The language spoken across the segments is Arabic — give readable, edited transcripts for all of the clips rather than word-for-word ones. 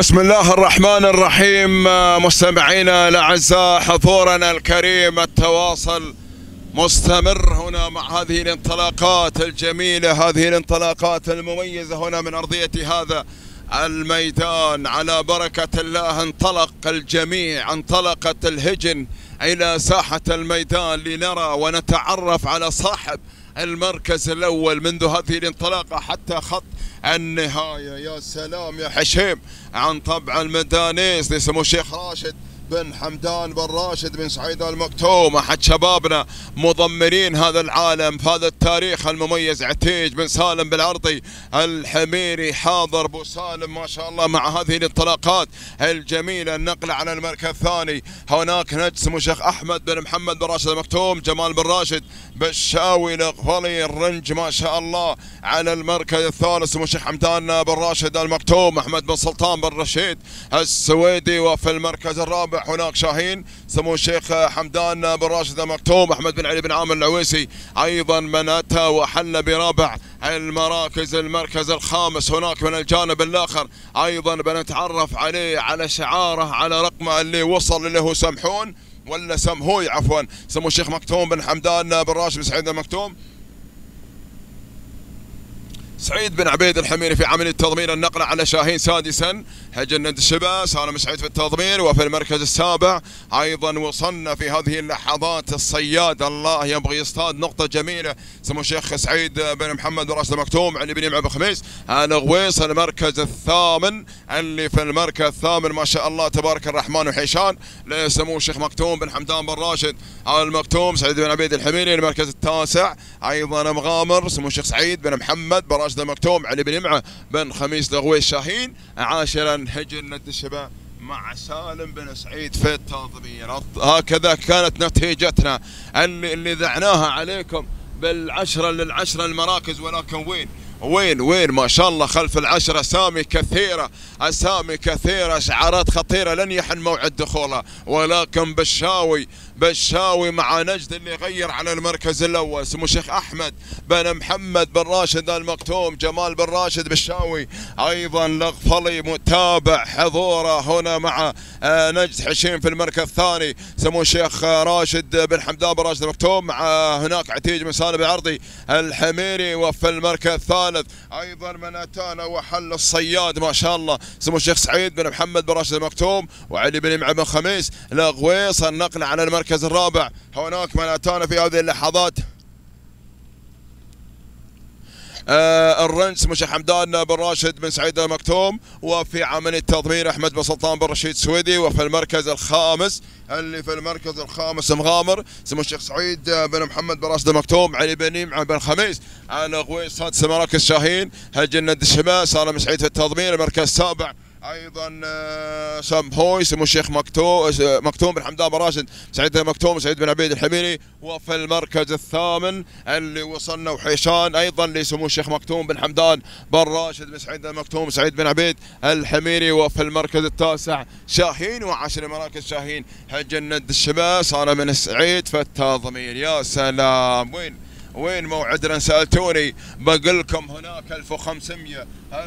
بسم الله الرحمن الرحيم. مستمعينا الأعزاء، حضورنا الكريم، التواصل مستمر هنا مع هذه الانطلاقات الجميلة، هذه الانطلاقات المميزة هنا من أرضية هذا الميدان. على بركة الله انطلق الجميع، انطلقت الهجن إلى ساحة الميدان لنرى ونتعرف على صاحب المركز الأول منذ هذه الانطلاقة حتى خط النهاية. يا سلام يا حشيم عن طبع المدانيس لسمو الشيخ راشد بن حمدان بن راشد بن سعيد المكتوم، أحد شبابنا مضمرين هذا العالم في هذا التاريخ المميز. عتيج بن سالم بالعرضي الحميري حاضر، بو سالم ما شاء الله مع هذه الانطلاقات الجميلة. النقلة على المركز الثاني هناك نجم سمو الشيخ أحمد بن محمد بن راشد المكتوم، جمال بن راشد بالشاوي الغفلي الرنج ما شاء الله. على المركز الثالث سمو الشيخ حمدان بن راشد المكتوم، أحمد بن سلطان بن رشيد السويدي. وفي المركز الرابع هناك شاهين سمو الشيخ حمدان بن راشد المكتوم، أحمد بن علي بن عامر العويسي أيضا من أتى وحل برابع المراكز. المركز الخامس هناك من الجانب الآخر أيضا بنتعرف عليه على شعاره على رقمه اللي وصل، اللي هو سمحون ولا سمهوي عفوا، سمو الشيخ مكتوم بن حمدان بن راشد بن سعيد المكتوم. سعيد بن عبيد الحميري في عملية تضمير النقلة على شاهين. سادسا هجن ند الشبا سالم سعيد في التضمير. وفي المركز السابع أيضا وصلنا في هذه اللحظات الصياد، الله يبغي يصطاد، نقطة جميلة سمو الشيخ سعيد بن محمد بن راشد المكتوم، علي بن يمع بن خميس الغويص. المركز الثامن اللي في المركز الثامن ما شاء الله تبارك الرحمن وحيشان لسمو الشيخ مكتوم بن حمدان بن راشد المكتوم، سعيد بن عبيد الحميري. المركز التاسع أيضا مغامر سمو الشيخ سعيد بن محمد بن راشد المكتوم، علي بن يمعه بن خميس الغويص شاهين. عاشرا هجن ند الشبا مع سالم بن سعيد في التضمير. هكذا كانت نتيجتنا اللي ذعناها عليكم بالعشرة للعشرة المراكز، ولكن وين ما شاء الله خلف العشرة اسامي كثيرة، اسامي كثيرة، شعارات خطيرة لن يحن موعد دخولها، ولكن بالشاوي مع نجد اللي غير على المركز الاول سمو الشيخ احمد بن محمد بن راشد المكتوم، جمال بن راشد بالشاوي ايضا الغفلي متابع حضوره هنا مع نجد حشيم. في المركز الثاني سمو الشيخ راشد بن حمدان بن راشد المكتوم، مع هناك عتيج بن سالم العرضي الحميري. وفي المركز الثالث ايضا من اتانا وحل الصياد ما شاء الله سمو الشيخ سعيد بن محمد بن راشد المكتوم وعلي بن يمع بن خميس الغويص. النقل على المركز الرابع هناك من اتانا في هذه اللحظات الرنج سمو الشيخ حمدان بن راشد بن سعيد المكتوم، وفي عملية تضمير احمد بن سلطان بن رشيد السويدي. وفي المركز الخامس اللي في المركز الخامس مغامر سمو الشيخ سعيد بن محمد بن راشد المكتوم، علي بن يمع بن خميس الغويص. سادس مراكز شاهين هجن ند الشبا سالم سعيد في التضمير. المركز السابع ايضا سمهوي سمو الشيخ مكتوم بن حمدان بن راشد سعيد المكتوم سعيد بن عبيد الحميري. وفي المركز الثامن اللي وصلنا وحيشان ايضا لسمو الشيخ مكتوم بن حمدان بن راشد بن سعيد المكتوم سعيد بن عبيد الحميري. وفي المركز التاسع شاهين، وعشر مراكز شاهين هجن ند الشبا صار من سعيد في التضمير. يا سلام وين موعدنا؟ سألتوني بقول لكم هناك 1500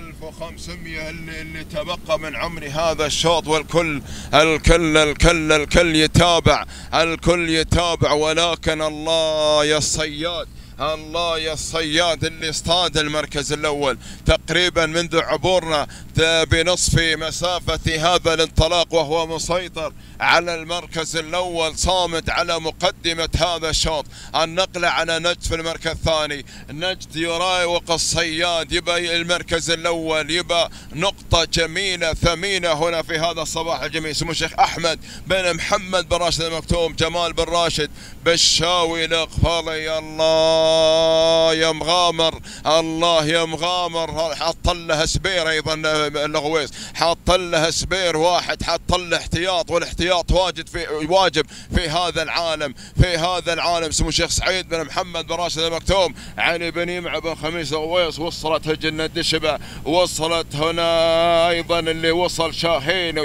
اللي تبقى من عمري هذا الشوط، والكل الكل يتابع، الكل يتابع، ولكن الله يا الصياد اللي اصطاد المركز الأول تقريبا منذ عبورنا بنصف مسافة هذا الانطلاق، وهو مسيطر على المركز الأول، صامد على مقدمة هذا الشوط. النقلة على نجد في المركز الثاني، نجد يراوغ الصياد، يبقى المركز الأول، يبقى نقطة جميلة ثمينة هنا في هذا الصباح الجميل. سمو الشيخ أحمد بن محمد بن راشد المكتوم، جمال بن راشد بالشاوي الغفلي. الله يا مغامر حط له سبير ايضا الغويص، حط له سبير واحد، حط له احتياط، والاحتياط واجب في هذا العالم. سمو الشيخ سعيد بن محمد بن راشد المكتوم، علي بن يمع بن خميس الغويص. وصلت هجن ند الشبا، وصلت هنا ايضا اللي وصل شاهين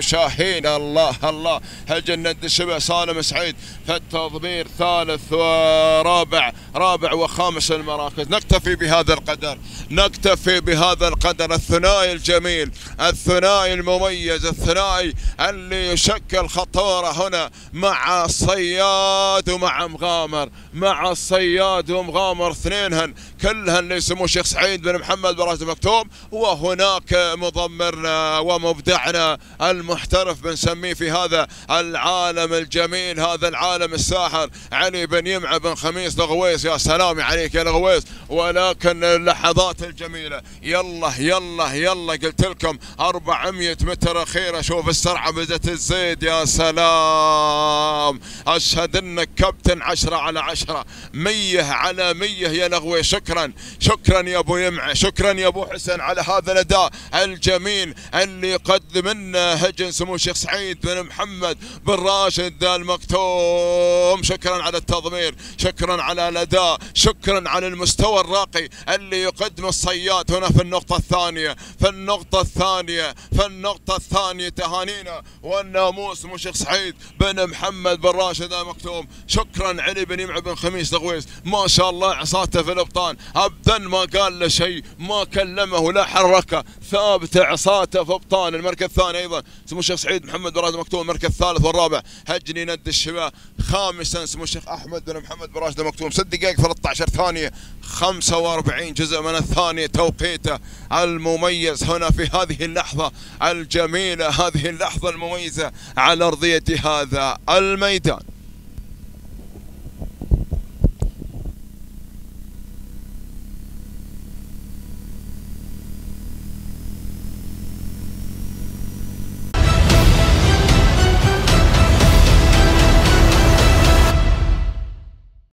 الله هجن ند الشبا سالم سعيد في التضمير ثالث ورابع رابع وخامس المراكز. نكتفي بهذا القدر، نكتفي بهذا القدر. الثنائي الجميل، الثنائي المميز، الثنائي اللي يشكل خطورة هنا مع الصياد ومع مغامر، مع الصياد ومغامر، اثنينهن كلهن اللي يسموه الشيخ سعيد بن محمد بن راشد المكتوم. وهناك مضمرنا ومبدعنا المحترف بنسميه في هذا العالم الجميل، هذا العالم الساحر، علي بن يمعة بن خميس الغويس. يا سلام عليك يا الغويس. ولكن اللحظات الجميلة، يلا يلا يلا، قلت لكم 400 متر أخيرة، شوف السرعة بدأت تزيد. يا سلام، أشهد أنك كابتن 10 على 10، 100 على 100 يا الغويس. شكرا شكرا يا أبو يمعة، شكرا يا أبو حسن على هذا الأداء الجميل اللي يقدم لنا هجن سمو الشيخ سعيد بن محمد بن راشد المكتوم. شكرا على التضمير، شكرا على الأداء، شكرا على المستوى الراقي اللي يقدم الصياد هنا في النقطة الثانية، في النقطة الثانية، في النقطة الثانية. تهانينا والناموس سمو الشيخ سعيد بن محمد بن راشد المكتوم. شكرا علي بن يمعة بن خميس الغويس، ما شاء الله عصاته في الابطال ابدا ما قال له شيء، ما كلمه لا حركه، ثابت عصاته في ابطال. المركز الثاني ايضا سمو الشيخ سعيد محمد بن راشد المكتوم. المركز الثالث والرابع هجني ند الشباب. خامسا سمو الشيخ احمد بن محمد بن راشد المكتوم. 6 دقائق 13 ثانيه 45 جزء من الثانيه توقيته المميز هنا في هذه اللحظه الجميله، هذه اللحظه المميزه على ارضيه هذا الميدان.